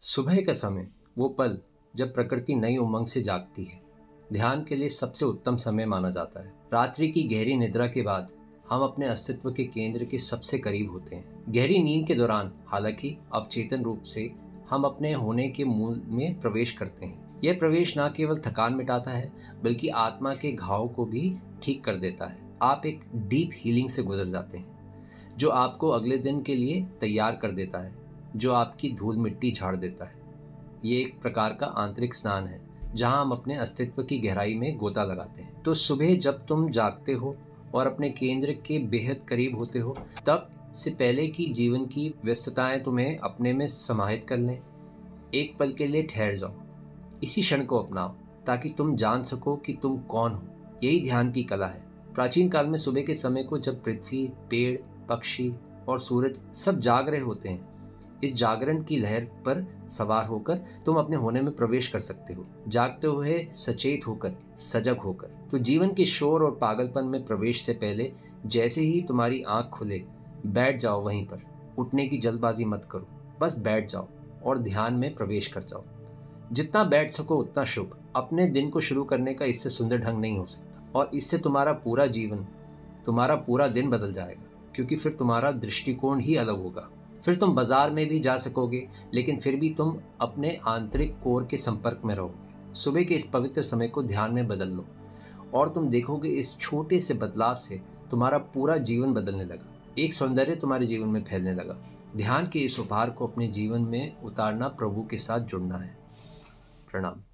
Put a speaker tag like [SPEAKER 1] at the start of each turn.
[SPEAKER 1] सुबह का समय, वो पल जब प्रकृति नई उमंग से जागती है, ध्यान के लिए सबसे उत्तम समय माना जाता है। रात्रि की गहरी निद्रा के बाद हम अपने अस्तित्व के केंद्र के सबसे करीब होते हैं। गहरी नींद के दौरान हालांकि अवचेतन रूप से हम अपने होने के मूल में प्रवेश करते हैं। यह प्रवेश न केवल थकान मिटाता है बल्कि आत्मा के घाव को भी ठीक कर देता है। आप एक डीप हीलिंग से गुजर जाते हैं जो आपको अगले दिन के लिए तैयार कर देता है, जो आपकी धूल मिट्टी झाड़ देता है। ये एक प्रकार का आंतरिक स्नान है जहां हम अपने अस्तित्व की गहराई में गोता लगाते हैं। तो सुबह जब तुम जागते हो और अपने केंद्र के बेहद करीब होते हो, तब से पहले कि जीवन की व्यस्तताएं तुम्हें अपने में समाहित कर लें, एक पल के लिए ठहर जाओ। इसी क्षण को अपनाओ ताकि तुम जान सको कि तुम कौन हो। यही ध्यान की कला है। प्राचीन काल में सुबह के समय को जब पृथ्वी, पेड़, पक्षी और सूरज सब जाग रहे होते हैं, इस जागरण की लहर पर सवार होकर तुम अपने होने में प्रवेश कर सकते हो, जागते हुए, सचेत होकर, सजग होकर। तो जीवन के शोर और पागलपन में प्रवेश से पहले जैसे ही तुम्हारी आंख खुले, बैठ जाओ वहीं पर। उठने की जल्दबाजी मत करो, बस बैठ जाओ और ध्यान में प्रवेश कर जाओ। जितना बैठ सको उतना शुभ। अपने दिन को शुरू करने का इससे सुंदर ढंग नहीं हो सकता, और इससे तुम्हारा पूरा जीवन, तुम्हारा पूरा दिन बदल जाएगा, क्योंकि फिर तुम्हारा दृष्टिकोण ही अलग होगा। फिर तुम बाजार में भी जा सकोगे, लेकिन फिर भी तुम अपने आंतरिक कोर के संपर्क में रहोगे। सुबह के इस पवित्र समय को ध्यान में बदल लो और तुम देखोगे इस छोटे से बदलाव से तुम्हारा पूरा जीवन बदलने लगा। एक सौंदर्य तुम्हारे जीवन में फैलने लगा। ध्यान के इस उपहार को अपने जीवन में उतारना, प्रभु के साथ जुड़ना है। प्रणाम।